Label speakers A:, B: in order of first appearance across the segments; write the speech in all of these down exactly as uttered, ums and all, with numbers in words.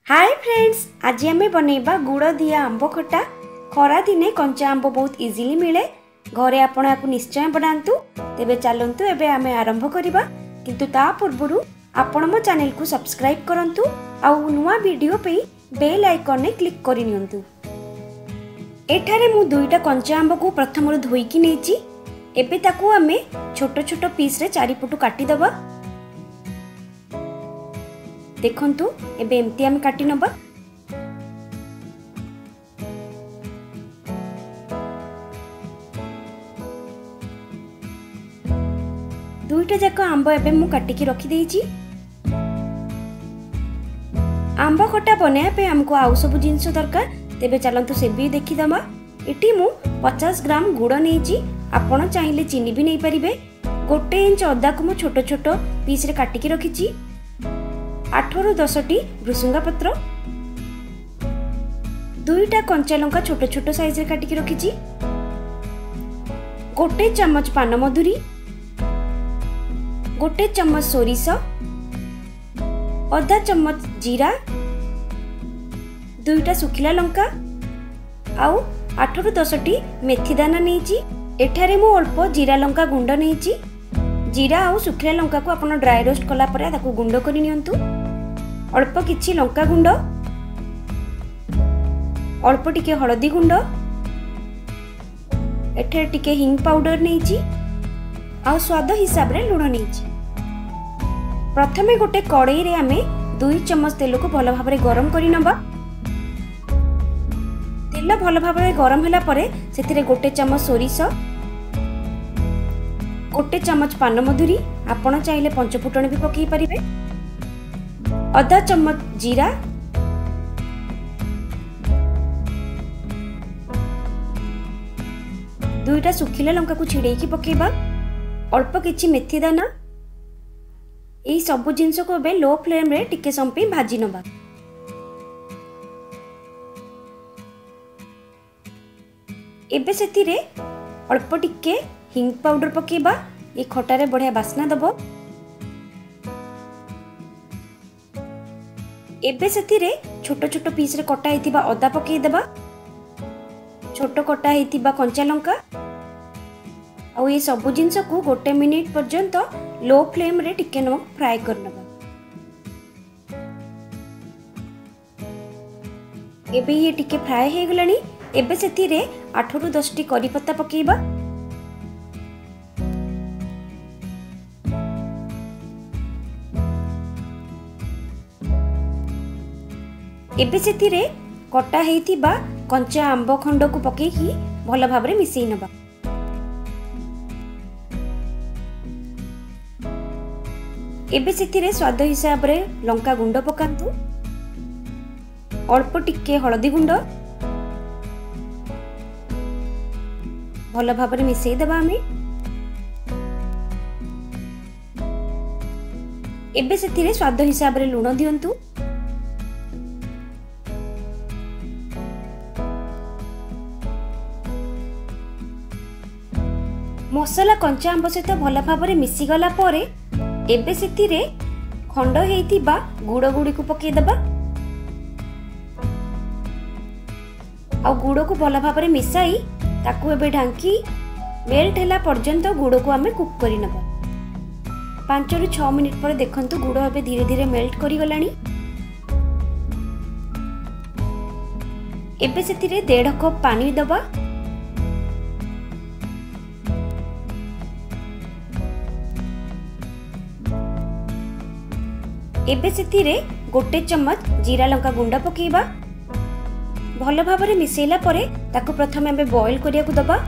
A: Hi friends, आज आम बनैबा गुड़ दिया आंब खटा। खरा दिने कंचा आंब बहुत इजिली मिले। घरे आपण आपको निश्चय बनातु। तेबे चलंतु एबे आमे आरंभ करिबा। किंतु ता पूर्वरु आपण मो चैनल को सब्सक्राइब करंतु आउ नुवा वीडियो पे बेल आइकन ने क्लिक करि नियंतु। एठारे मु दुईटा कंचा आंब को प्रथम धोई कि नेची। एबे ताकू आमे छोटो छोटो पीस रे चारि पटु काटी दबा। देखंतु एबे एमती आमे काटी नबा। दुईटा जाक आंब एबे मु काटी की रखी देइची। आंब खटा बनाया पे हमको आउ सब जिंस दरकार। तेबे चलंतु से भी देखि दमा। एटी मु पचास ग्राम गुड़ नेइची। आपण चाहिले चीनी भी नै परिबे। गोटे इंच अदा को मु छोटो छोटो पीस रे काटी की रखीची। आठ रु दस टी भृसुंगा पत्र, दुईटा कंचा लंका छोटो छोटो साइज रे काटी की रखीची। गोटे चम्मच पान मधुरी, गोटे चम्मच सोरिष, अधा चम्मच जीरा, दुईटा सुखिला लंका आउ आठ रु दस टी मेथी दाना नेइची। एठारे मु अल्प जीरा लंका गुंड नेइची। जीरा आउ सुखिला लंका को आपण ड्राई रोस्ट कला परे ताकू गुंड करि नियंतु। अल्प किछि लंका गुंड, अल्प टिके हळदी गुंड, एठे टिके हिंग पाउडर नेइची आउ स्वाद हिसाब रे लूण नेइची। प्रथमे गोटे कड़ाई रे आमे दुई चम्मच तेल को भल भाबरे गरम करि नबा। तेल भल भाबरे गरम होला परे सेथिरे गोटे चम्मच सोरिष, गोटे चम्मच पान मधुरी, आपण चाहिले पंचफुटण भी पकई परिबे, अधा चम्मच जीरा, दुईटा सुखिला लंका को छिड़े की पकेबा, अल्प किछि मेथी दाना। एई सब जिंस को बे लो फ्लेम रे टिके संपी भाजी नबा। एबे सेतिरे अल्प टिके हिंग पाउडर पकेबा। ये खटारे बढ़िया बास्ना दबो। एबे सेतिरे छोटो छोटो पीस रे कटा हेतिबा अदा पकेई देबा, छोटो कटा हेतिबा कंचा लंका आ ये सब जिंस को गोटे मिनिट पर्यंत लो फ्लेम रे टिके न फ्राई करनबा। एबे ये टिके फ्राई हे गलानी। एबे सेतिरे आठ रु दस टी करी पत्ता पकेइबा। एबे सेतिरे कटा हेइथिबा कंचा आंब खंड को पकेकी भल भाबरे मिसेई नबा। एबे सेतिरे स्वाद हिसाब रे लंका गुंड पकांतु, अल्प टिके हळदी गुंड, भल भाबरे मिसेई देबा आमे। एबे सेतिरे स्वाद हिसाब रे लूण दियंतु। मसला कंचा आंब सहित भल भाबरे मिसी गला परे एबे सेतिरे खंड हेइथिबा गुड़ गुड़ी को पकेई दबा। आ गुड़ को भल भाबरे मिसाई ताकू एबे ढांकी मेल्ट होला पर्यंत गुड़ को आमे कुक करि नबा। पाँच रु छह मिनिट पर देखंतु गुड़ एबे धीरे धीरे मेल्ट करि गलानी। एबे सेतिरे डेढ़ कप पानी दबा। एबे सेतिरे गोटे चम्मच जीरा लंका गुंडा पकेइबा। भल भाबरे मिसेला परे ताकू प्रथम एबे बॉईल करिया को दबा।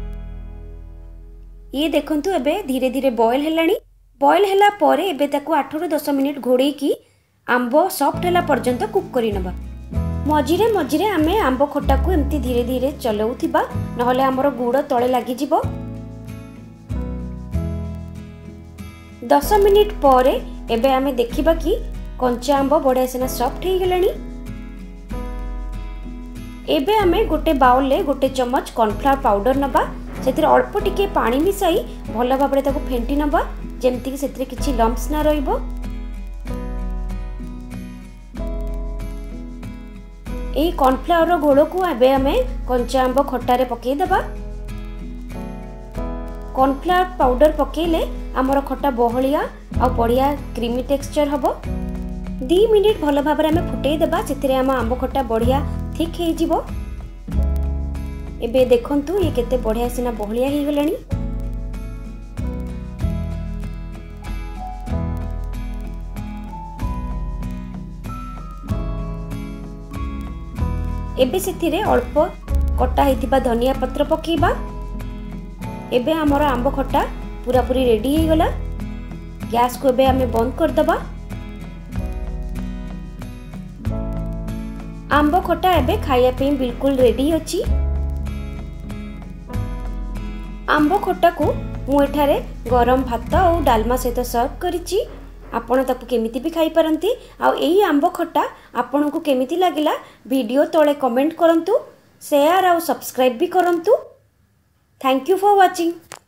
A: ये देखंतु एबे धीरे धीरे बॉईल हेलानी। बॉईल हेला परे एबे ताकू आठ रु दस मिनिट घोड़े की आंब सॉफ्ट होला पर्यंत कुक करि नबा। मझिरे मझिरे आमे आंब खटा को एमती धीरे धीरे चलाउथिबा, नहले हमर गुड़ तळे लागि जिवो। दस मिनिट परे एबे आमे देखिबा कि कंचा आंब बढ़िया सेना सॉफ्ट हे गेलानी। एबे आमे गोटे बाउल ले गोटे चम्मच कॉर्नफ्लावर पाउडर नबा। सेतिर अल्प टिके पानी मिसाई भल भाबरे ताको फेंटी नबा, जेमति कि सेतिर किछि लम्प्स ना रहिबो। यही कॉर्नफ्लावर घोल को एबे आमे कंचा आंब खटारे पकई देबा। कॉर्नफ्लावर पाउडर पकेले आमर खटा बहलिया आ बढ़िया क्रीमी टेक्सचर हबो। दो मिनिट भल भाबरे आमे फुटई देबा, सेथिरे आम आंब खटा बढ़िया थिक हे जिवो। एबे देखंतु ये केते बढ़िया सिना बहलिया हे गलानी। एबे सेथिरे अल्प कटा हेतिबा धनिया पत्र पकेबा। एबे हमर आंब खटा पूरा पूरी रेडी हे गला। गैस को एबे हमें बंद कर दबा। आंब खटा एबे खाया पे बिल्कुल रेडी अछि। आंब खटा को मु एठारे गरम भात और डालमा सहित सर्व करिछि। आपण ताकू केमिति भी खाई पारंती। आ एही आंब खटा आपन को केमिति लागिला वीडियो तळे कमेंट करंतु, शेयर और सब्सक्राइब भी करंतु। Thank you for watching.